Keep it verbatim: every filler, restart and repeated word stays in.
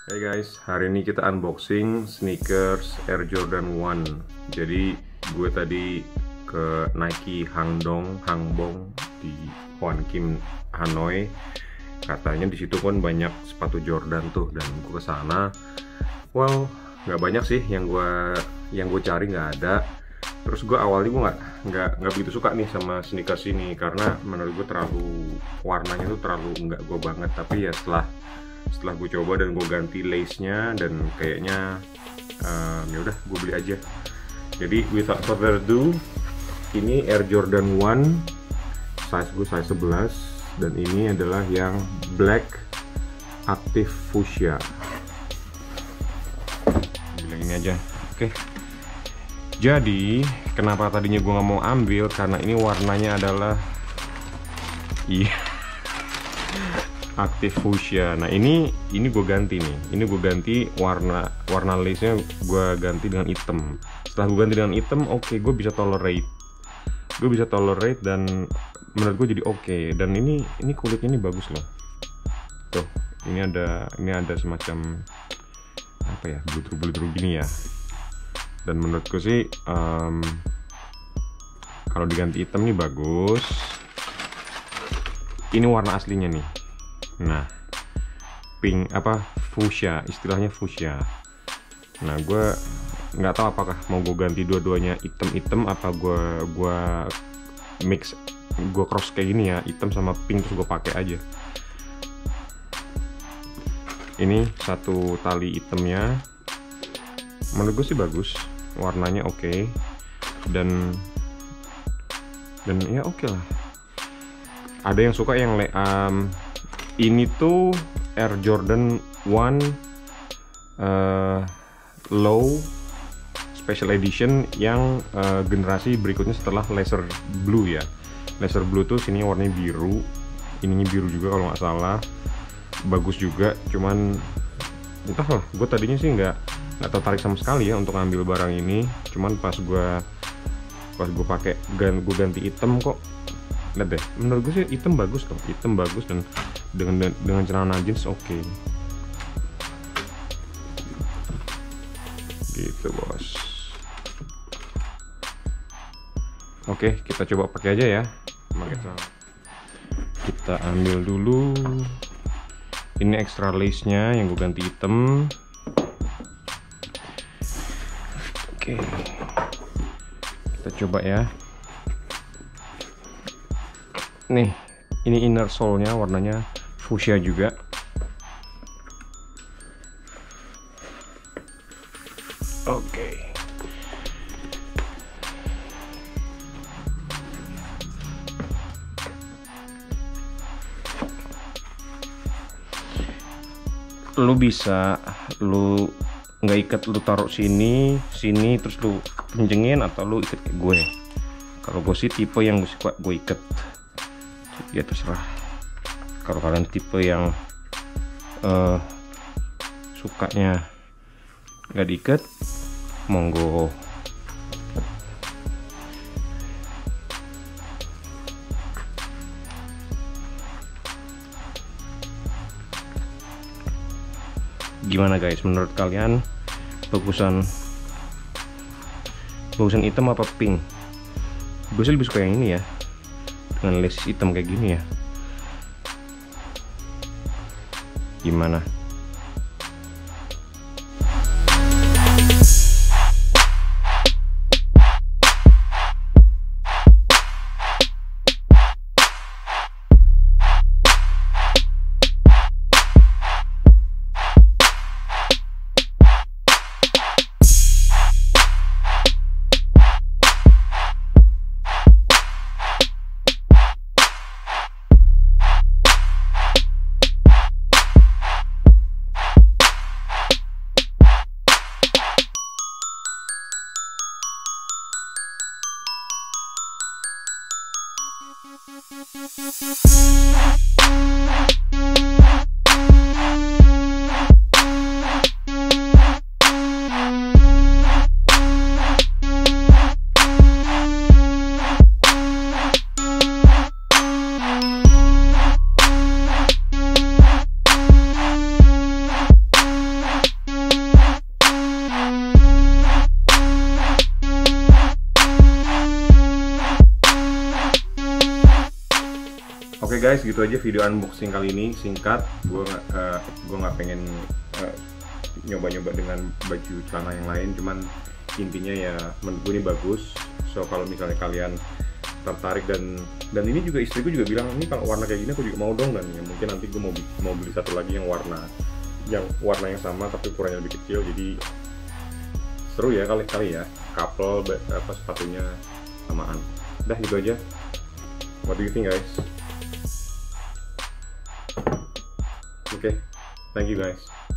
Hey guys, hari ini kita unboxing sneakers Air Jordan One. Jadi gue tadi ke Nike Hangdong, Hangbong di Hoan Kim, Hanoi. Katanya di situ kan banyak sepatu Jordan tuh, dan gue kesana. Well, nggak banyak sih yang gue yang gue cari, nggak ada. Terus gue awalnya gue nggak nggak nggak begitu suka nih sama sneakers ini karena menurut gue terlalu warnanya tuh terlalu nggak gue banget. Tapi ya setelah setelah gue coba dan gue ganti lace-nya dan kayaknya um, ya udah gue beli aja. Jadi without further ado, ini Air Jordan One, size gue size sebelas, dan ini adalah yang black active fuchsia. Bilang ini aja, oke. Okay. Jadi kenapa tadinya gue nggak mau ambil, karena ini warnanya adalah iya aktif fuchsia. Nah ini ini gue ganti nih, ini gue ganti warna warna lace-nya, gue ganti dengan hitam. Setelah gue ganti dengan hitam, oke, okay, gue bisa tolerate, gue bisa tolerate dan menurut gue jadi oke. Okay. Dan ini ini kulitnya ini bagus loh. Tuh, ini ada ini ada semacam apa ya, bluter-bluter gini ya. Dan menurut gue sih um, kalau diganti hitam nih bagus. Ini warna aslinya nih. Nah, pink apa fuchsia, istilahnya fuchsia. Nah, gue nggak tahu apakah mau gue ganti dua-duanya item-item, apa gue gue mix, gue cross kayak gini ya, hitam sama pink terus gue pakai aja. Ini satu tali itemnya, menurut gue sih bagus, warnanya oke, okay. dan dan ya oke okay lah. Ada yang suka yang um, ini tuh Air Jordan One uh, Low Special Edition yang uh, generasi berikutnya setelah Laser Blue ya. Laser Blue tuh sini warnanya biru, ininya biru juga kalau nggak salah. Bagus juga, cuman entahlah, gue tadinya sih nggak nggak tertarik sama sekali ya untuk ngambil barang ini. Cuman pas gue pas gue pakai gan gue ganti hitam, kok lihat deh, menurut gue sih hitam bagus tuh, hitam bagus, dan dengan dengan celana jeans oke okay. Gitu bos. Oke, kita coba pakai aja ya. Kita ambil dulu, ini extra lace nya yang gue ganti hitam. Oke, kita coba ya. Nih, ini inner sole-nya warnanya fuchsia juga. Oke. Lu bisa lu nggak ikat, lu taruh sini sini terus lu kencengin, atau lu ikat kayak gue. Kalau gue sih tipe yang gue suka gue ikat. Ya terserah. Kalau kalian tipe yang uh, sukanya nggak diikat, monggo. Gimana guys, menurut kalian bagusan bagusan hitam apa pink? Gue sih lebih suka yang ini ya, dengan lace hitam kayak gini ya. Gimana? Oke okay guys, gitu aja video unboxing kali ini, singkat. Gue nggak uh, gue nggak pengen uh, nyoba-nyoba dengan baju celana yang lain, cuman intinya ya menurut gue ini bagus. So kalau misalnya kalian tertarik, dan dan ini juga istriku juga bilang ini kalau warna kayak gini aku juga mau dong, dan ya mungkin nanti gue mau mau beli satu lagi yang warna yang warna yang sama tapi ukurannya lebih kecil, jadi seru ya kali kali ya couple apa sepatunya samaan. Udah gitu aja. What do you think guys? Oke, okay. Thank you guys.